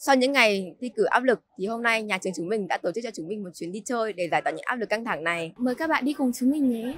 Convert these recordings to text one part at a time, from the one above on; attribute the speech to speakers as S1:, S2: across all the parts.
S1: Sau những ngày thi cử áp lực thì hôm nay nhà trường chúng mình đã tổ chức cho chúng mình một chuyến đi chơi để giải tỏa những áp lực căng thẳng này.
S2: Mời các bạn đi cùng chúng mình nhé!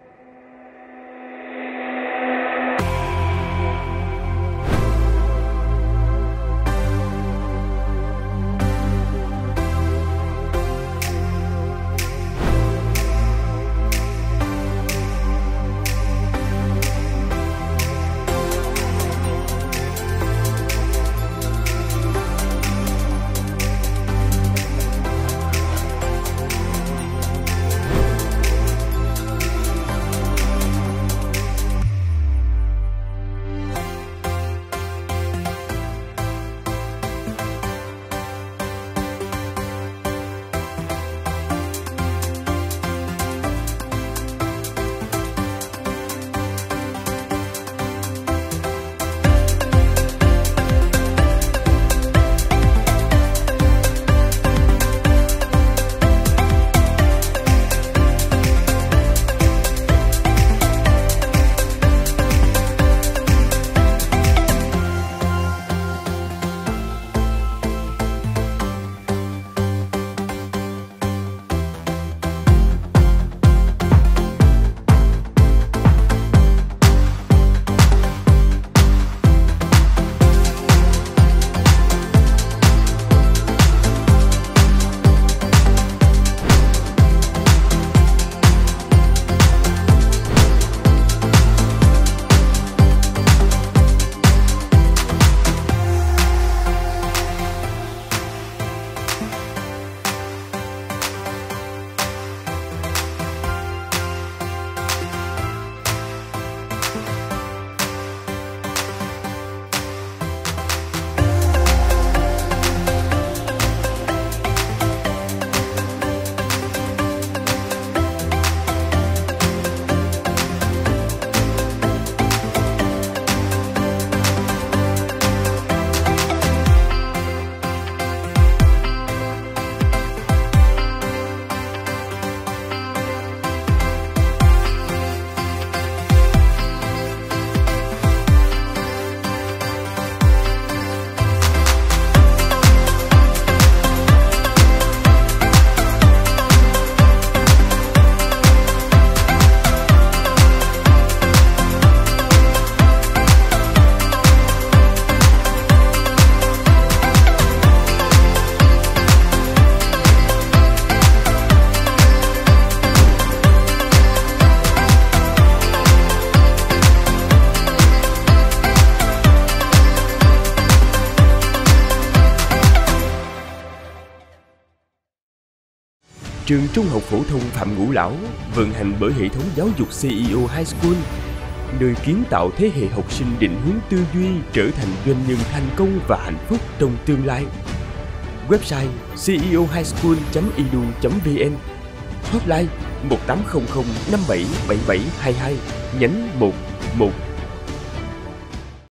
S3: Trường Trung học phổ thông Phạm Ngũ Lão vận hành bởi hệ thống giáo dục CEO High School, nơi kiến tạo thế hệ học sinh định hướng tư duy trở thành doanh nhân thành công và hạnh phúc trong tương lai. Website ceohighschool.edu.vn, hotline 1800 577722 nhánh 111.